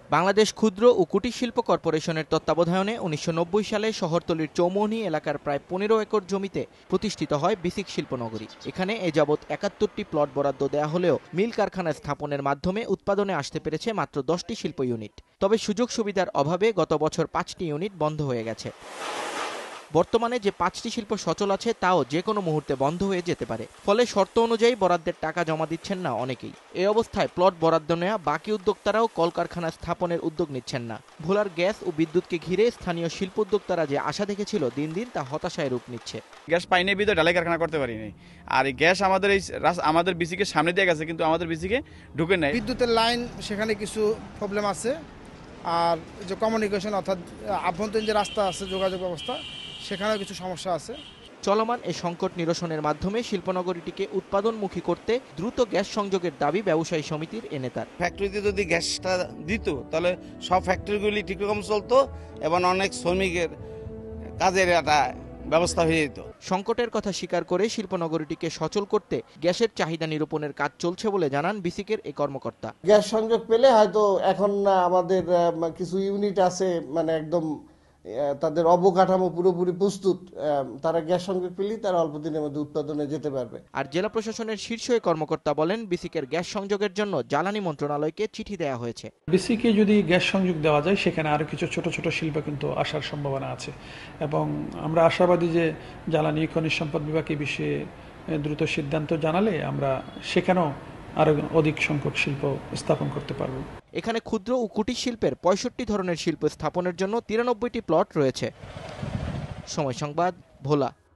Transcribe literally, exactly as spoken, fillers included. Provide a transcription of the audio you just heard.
বাংলাদেশ ক্ষুদ্র ও কুটির শিল্প কর্পোরেশনের তত্ত্বাবধানে উনিশশো নব্বই সালে শহরতলির চৌমুহনী এলাকার প্রায় পনেরো একর জমিতে প্রতিষ্ঠিত হয় বিসিক শিল্পনগরী। এখানে এ যাবৎ একাত্তরটি প্লট বরাদ্দ দেয়া হলেও মিল কারখানা স্থাপনের মাধ্যমে উৎপাদনে আসতে পেরেছে মাত্র দশটি শিল্প ইউনিট। তবে সুযোগ সুবিধার অভাবে গত বছর পাঁচটি ইউনিট বন্ধ হয়ে গেছে। বর্তমানে যে পাঁচটি শিল্প সচল আছে তাও যে কোনো মুহূর্তে বন্ধ হয়ে যেতে পারে। ফলে শর্ত অনুযায়ী বরাদ্দের টাকা জমা দিচ্ছেন না অনেকেই। এই অবস্থায় প্লট বরাদ্দ নেওয়া বাকি উদ্যোক্তারাও কলকারখানা স্থাপনের উদ্যোগ নিচ্ছেন না। ভোলার গ্যাস ও বিদ্যুৎকে ঘিরে স্থানীয় শিল্প উদ্যোক্তারা যে আশা দেখেছিল দিন দিন তা হতাশায় রূপ নিচ্ছে। গ্যাস পাইনি বিধে ঢালাই কারখানা করতে পারিনি। আর এই গ্যাস আমাদের এই আমাদের বিসিকে সামনে দিয়ে গেছে, কিন্তু আমাদের বিসিকে ঢুকে নেয়। বিদ্যুতের লাইন সেখানে কিছু প্রবলেম আছে, আর যে কমিউনিকেশন অর্থাৎ আভ্যন্তরীণ যে রাস্তা আছে, যোগাযোগ ব্যবস্থা, সেখানেও কিছু সমস্যা আছে। চলমান এই সংকট নিরসনের মাধ্যমে শিল্পনগরীটিকে উৎপাদনমুখী করতে দ্রুত গ্যাস সংযোগের দাবি ব্যবসায়ী সমিতির এ নেতার। ফ্যাক্টরিতে যদি গ্যাসটা দিত তাহলে সব ফ্যাক্টরিগুলি ঠিক রকম চলতো এবং অনেক শ্রমিকের কাজের একটা ব্যবস্থা হয়ে যেত। সংকটের কথা স্বীকার করে শিল্পনগরীটিকে সচল করতে গ্যাসের চাহিদা নিরূপণের কাজ চলছে বলে জানান বিসিকের এই কর্মকর্তা। গ্যাস সংযোগ পেলে হয়তো এখন আমাদের কিছু ইউনিট আছে মানে একদম তাদের অবকাঠামো পুরোপুরি প্রস্তুত, তারা গ্যাস সংযোগ পেলেই তারা অল্প দিনের মধ্যে উৎপাদনে যেতে পারবে। আর জেলা প্রশাসনের শীর্ষ কর্মকর্তা বলেন, বিসিকের গ্যাস সংযোগের জন্য জ্বালানি মন্ত্রণালয়কে চিঠি দেওয়া হয়েছে। বিসিকে যদি গ্যাস সংযোগ দেওয়া যায় সেখানে আরো কিছু ছোট ছোট শিল্প কিন্তু আসার সম্ভাবনা আছে এবং আমরা আশাবাদী যে জ্বালানি খনিজ সম্পদ বিভাগ এই বিষয়ে দ্রুত সিদ্ধান্ত জানালে আমরা সেখানেও আরো অধিক সংখ্যক শিল্প স্থাপন করতে পারব। এখানে ক্ষুদ্র ও কুটির শিল্পের পঁয়ষট্টি ধরনের শিল্প স্থাপনের জন্য তিরানব্বইটি প্লট রয়েছে। সময় সংবাদ, ভোলা।